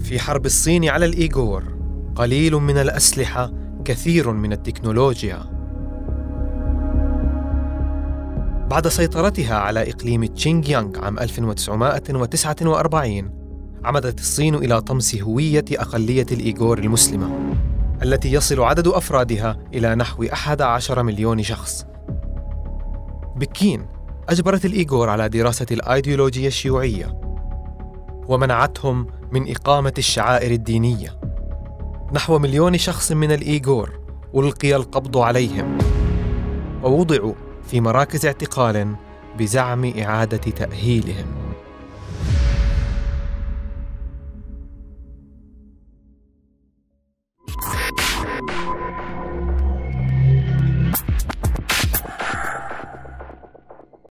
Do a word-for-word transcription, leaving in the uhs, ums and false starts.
في حرب الصين على الإيغور قليل من الأسلحة، كثير من التكنولوجيا. بعد سيطرتها على إقليم تشينغيانغ عام ألف وتسعمائة وتسعة وأربعين، عمدت الصين إلى طمس هوية أقلية الإيغور المسلمة التي يصل عدد أفرادها إلى نحو أحد عشر مليون شخص. بكين أجبرت الإيغور على دراسة الأيديولوجيا الشيوعية ومنعتهم من إقامة الشعائر الدينية. نحو مليون شخص من الإيغور ألقي القبض عليهم ووضعوا في مراكز اعتقال بزعم إعادة تأهيلهم.